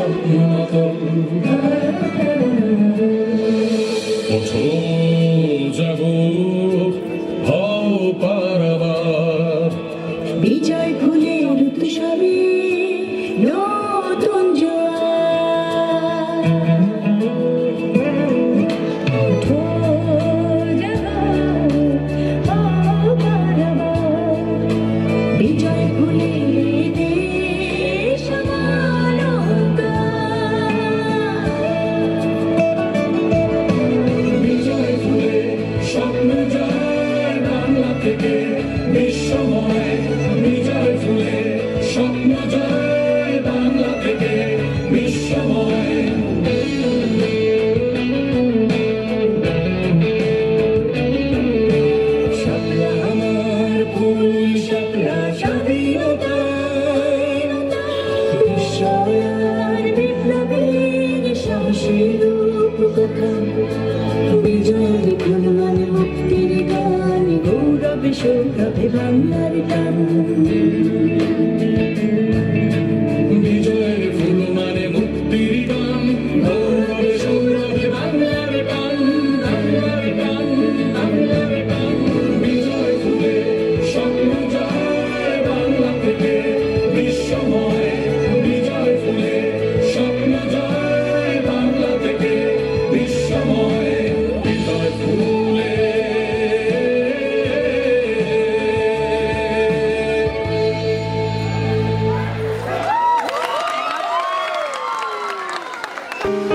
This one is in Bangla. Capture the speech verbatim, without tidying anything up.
স্বপ্ন নতুন ওঠো জাগো হও পারাবার বিজয় ফুলের উৎসবে নতুন বিজয় ফুলে দেশ আমার বিজয় ফুলে স্বপ্ন যায় বাংলা থেকে বিশ্বময় বিজয় ফুলে স্বপ্ন যায় বাংলা থেকে বিশ্বময় শাপলা আমার ফুল শাপলা স্বাধীনতা বিস্ময়ার বিপ্লবীর সাহসের রূপকথা বিজয়ের ফুল মানে মুক্তির গান গৌরবে সৌরভে বাংলার গান বিজয়ের ফুল মানে মুক্তির গান গৌরবে সৌরভে বাংলার গান বাংলার গান বাংলার গান বিজয় ফুলে স্বপ্ন যায় বাংলা থেকে বিশ্বময় বিজয় ফুলে স্বপ্ন যায় বাংলা থেকে বিশ্বময় বিজয় ফুলে Thank you.